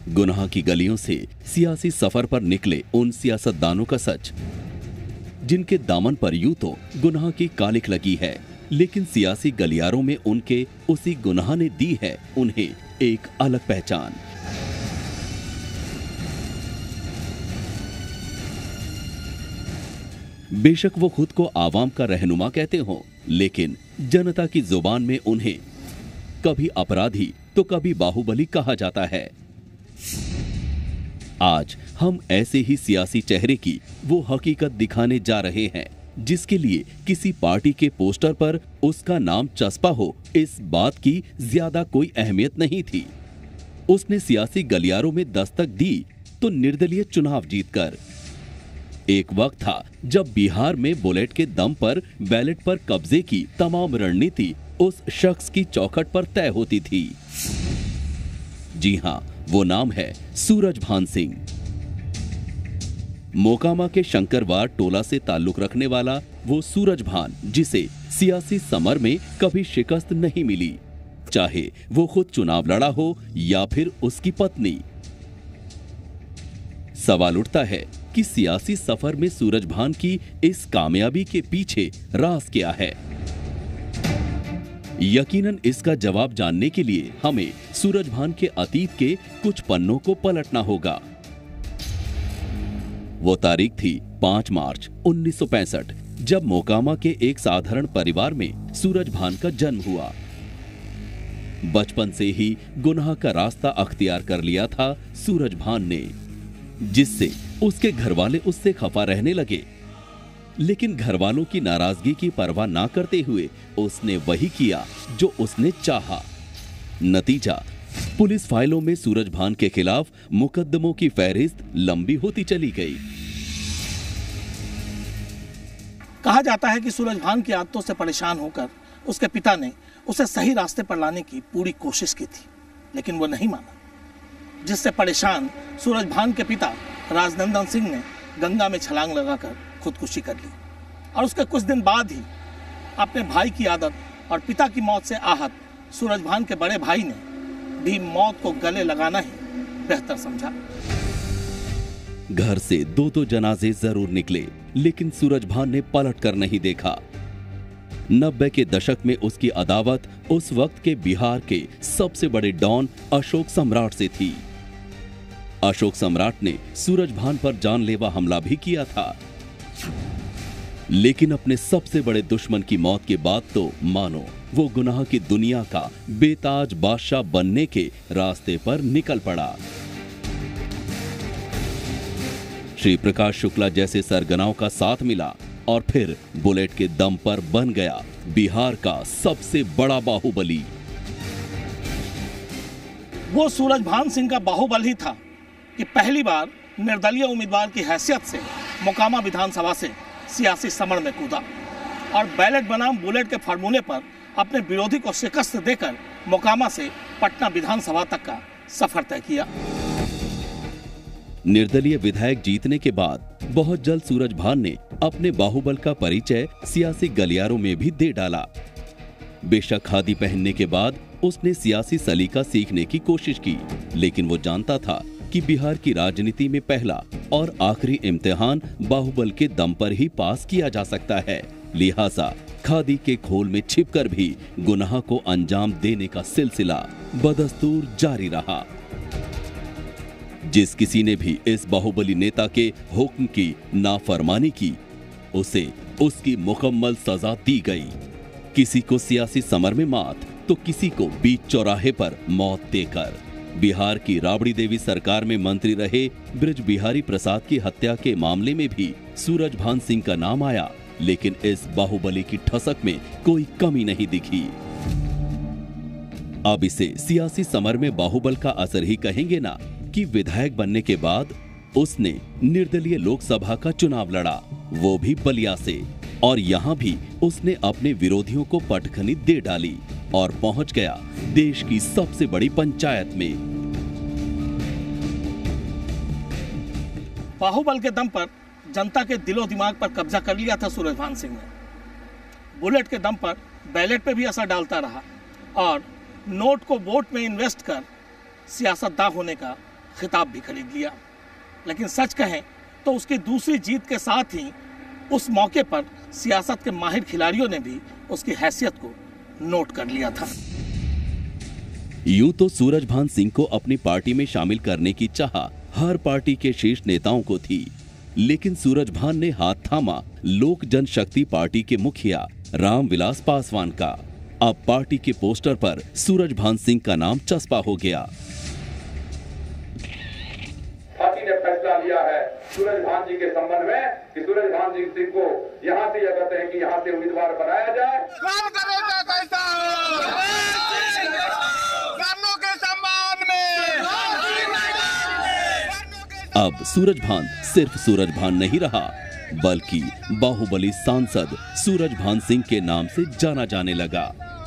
गुनाह की गलियों से सियासी सफर पर निकले उन सियासतदानों का सच, जिनके दामन पर यूं तो गुनाह की कालिख लगी है, लेकिन सियासी गलियारों में उनके उसी गुनाह ने दी है उन्हें एक अलग पहचान। बेशक वो खुद को आवाम का रहनुमा कहते हों, लेकिन जनता की जुबान में उन्हें कभी अपराधी तो कभी बाहुबली कहा जाता है। आज हम ऐसे ही सियासी चेहरे की वो हकीकत दिखाने जा रहे हैं जिसके लिए किसी पार्टी के पोस्टर पर उसका नाम चस्पा हो, इस बात की ज्यादा कोई अहमियत नहीं थी। उसने सियासी गलियारों में दस्तक दी तो निर्दलीय चुनाव जीतकर। एक वक्त था जब बिहार में बुलेट के दम पर बैलेट पर कब्जे की तमाम रणनीति उस शख्स की चौखट पर तय होती थी। जी हां, वो नाम है सूरजभान सिंह। मोकामा के शंकरवार टोला से ताल्लुक रखने वाला वो सूरजभान, जिसे सियासी समर में कभी शिकस्त नहीं मिली, चाहे वो खुद चुनाव लड़ा हो या फिर उसकी पत्नी। सवाल उठता है कि सियासी सफर में सूरजभान की इस कामयाबी के पीछे राज क्या है। यकीनन इसका जवाब जानने के लिए हमें सूरजभान के अतीत के कुछ पन्नों को पलटना होगा। वो तारीख थी 5 मार्च 1965, जब मोकामा के एक साधारण परिवार में सूरजभान का जन्म हुआ। बचपन से ही गुनाह का रास्ता अख्तियार कर लिया था सूरजभान ने, जिससे उसके घरवाले उससे खफा रहने लगे। लेकिन घरवालों की नाराजगी की परवाह ना करते हुए उसने वही किया जो उसने चाहा। नतीजा, पुलिस फाइलों में सूरजभान के खिलाफ मुकदमों की फहरिस्त लंबी होती चली गई। कहा जाता है कि सूरजभान की आदतों से परेशान होकर उसके पिता ने उसे सही रास्ते पर लाने की पूरी कोशिश की थी, लेकिन वो नहीं माना, जिससे परेशान सूरजभान के पिता राजनंदन सिंह ने गंगा में छलांग लगाकर खुदकुशी कर ली और उसके कुछ दिन बाद ही अपने भाई की आदत और पिता की मौत से आहत सूरजभान के बड़े भाई ने भी मौत को गले लगाना ही बेहतर समझा। घर से 2-2 जनाजे जरूर निकले, लेकिन सूरजभान ने पलट कर नहीं देखा। 90 के दशक में उसकी अदावत उस वक्त के बिहार के सबसे बड़े डॉन अशोक सम्राट से थी। अशोक सम्राट ने सूरजभान पर जानलेवा हमला भी किया था, लेकिन अपने सबसे बड़े दुश्मन की मौत के बाद तो मानो वो गुनाह की दुनिया का बेताज बादशाह बनने के रास्ते पर निकल पड़ा। श्री प्रकाश शुक्ला जैसे सरगनाओं का साथ मिला और फिर बुलेट के दम पर बन गया बिहार का सबसे बड़ा बाहुबली। वो सूरजभान सिंह का बाहुबली था कि पहली बार निर्दलीय उम्मीदवार की हैसियत से मोकामा विधानसभा से सियासी समर में कूदा और बैलेट बनाम बुलेट के फार्मूले पर अपने विरोधी को शिकस्त देकर मोकामा से पटना विधानसभा तक का सफर तय किया। निर्दलीय विधायक जीतने के बाद बहुत जल्द सूरजभान ने अपने बाहुबल का परिचय सियासी गलियारों में भी दे डाला। बेशक खादी पहनने के बाद उसने सियासी सलीका सीखने की कोशिश की, लेकिन वो जानता था कि बिहार की राजनीति में पहला और आखिरी इम्तिहान बाहुबल के दम पर ही पास किया जा सकता है। लिहाजा खादी के खोल में छिपकर भी गुनाह को अंजाम देने का सिलसिला बदस्तूर जारी रहा। जिस किसी ने भी इस बाहुबली नेता के हुक्म की नाफरमानी की, उसे उसकी मुकम्मल सजा दी गई। किसी को सियासी समर में मात तो किसी को बीच चौराहे पर मौत देकर। बिहार की राबड़ी देवी सरकार में मंत्री रहे ब्रिज बिहारी प्रसाद की हत्या के मामले में भी सूरजभान सिंह का नाम आया, लेकिन इस बाहुबली की ठसक में कोई कमी नहीं दिखी। अब इसे सियासी समर में बाहुबल का असर ही कहेंगे ना कि विधायक बनने के बाद उसने निर्दलीय लोकसभा का चुनाव लड़ा, वो भी बलिया से, और यहां भी उसने अपने विरोधियों को पटखनी दे डाली और पहुंच गया देश की सबसे बड़ी पंचायत में। बाहुबल के दम पर जनता के दिलो दिमाग पर कब्जा कर लिया था सूरजभान सिंह ने। बुलेट के दम पर बैलेट पे भी असर डालता रहा और नोट को वोट में इन्वेस्ट कर सियासतदान होने का खिताब भी खरीद लिया। लेकिन सच कहें तो उसकी दूसरी जीत के साथ ही उस मौके पर सियासत के माहिर खिलाड़ियों ने भी उसकी हैसियत को नोट कर लिया था। यूं तो सूरजभान सिंह को अपनी पार्टी में शामिल करने की चाह हर पार्टी के शीर्ष नेताओं को थी, लेकिन सूरजभान ने हाथ थामा लोक जनशक्ति पार्टी के मुखिया रामविलास पासवान का। अब पार्टी के पोस्टर पर सूरजभान सिंह का नाम चस्पा हो गया। पार्टी ने फैसला लिया है सूरजभान जी के संबंध में कि सूरजभान सिंह को यहाँ से, यह कहते हैं कि यहाँ से उम्मीदवार बनाया जाए। कौन करेगा कैसा के सम्मान में। अब सूरजभान सिर्फ सूरजभान नहीं रहा, बल्कि बाहुबली सांसद सूरजभान सिंह के नाम से जाना जाने लगा।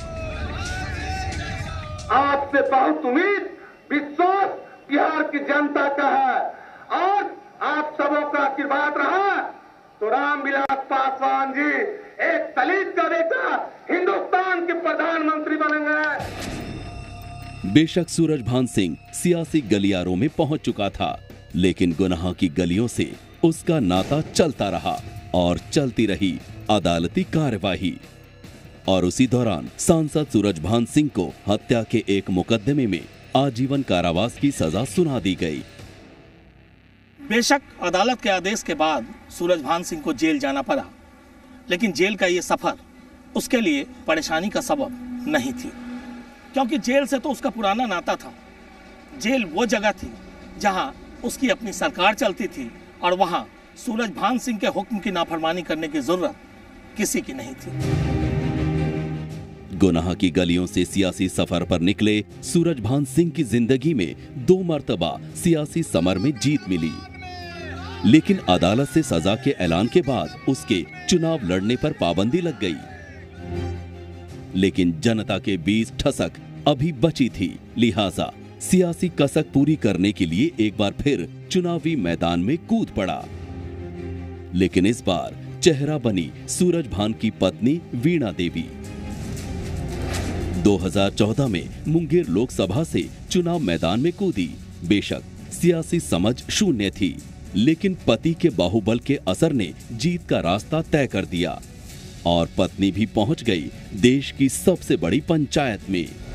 आपसे बहुत उम्मीद विश्वास बिहार की जनता का है और आप सबों का आशीर्वाद रहा तो रामविलास पासवान जी एक दलित का बेटा हिंदुस्तान के प्रधानमंत्री बनेंगे। बेशक सूरजभान सिंह सियासी गलियारों में पहुंच चुका था, लेकिन गुनाह की गलियों से उसका नाता चलता रहा और चलती रही अदालती कार्यवाही। और उसी दौरान सांसद सूरजभान सिंह को हत्या के एक मुकदमे में आजीवन कारावास की सजा सुना दी गई। बेशक अदालत के आदेश के बाद सूरजभान सिंह को जेल जाना पड़ा, लेकिन जेल का ये सफर उसके लिए परेशानी का सबब नहीं थी, क्योंकि जेल से तो उसका पुराना नाता था। जेल वो जगह थी जहां उसकी अपनी सरकार चलती थी और वहां सूरजभान सिंह के हुक्म की नाफरमानी करने की जरूरत किसी की नहीं थी। गुनाह की गलियों से सियासी सफर पर निकले सूरजभान सिंह की जिंदगी में 2 मर्तबा सियासी समर में जीत मिली, लेकिन अदालत से सजा के ऐलान के बाद उसके चुनाव लड़ने पर पाबंदी लग गई। लेकिन जनता के बीच ठसक अभी बची थी, लिहाजा सियासी कसक पूरी करने के लिए एक बार फिर चुनावी मैदान में कूद पड़ा। लेकिन इस बार चेहरा बनी सूरजभान की पत्नी वीणा देवी। 2014 में मुंगेर लोकसभा से चुनाव मैदान में कूदी। बेशक सियासी समझ शून्य थी, लेकिन पति के बाहुबल के असर ने जीत का रास्ता तय कर दिया और पत्नी भी पहुंच गई देश की सबसे बड़ी पंचायत में।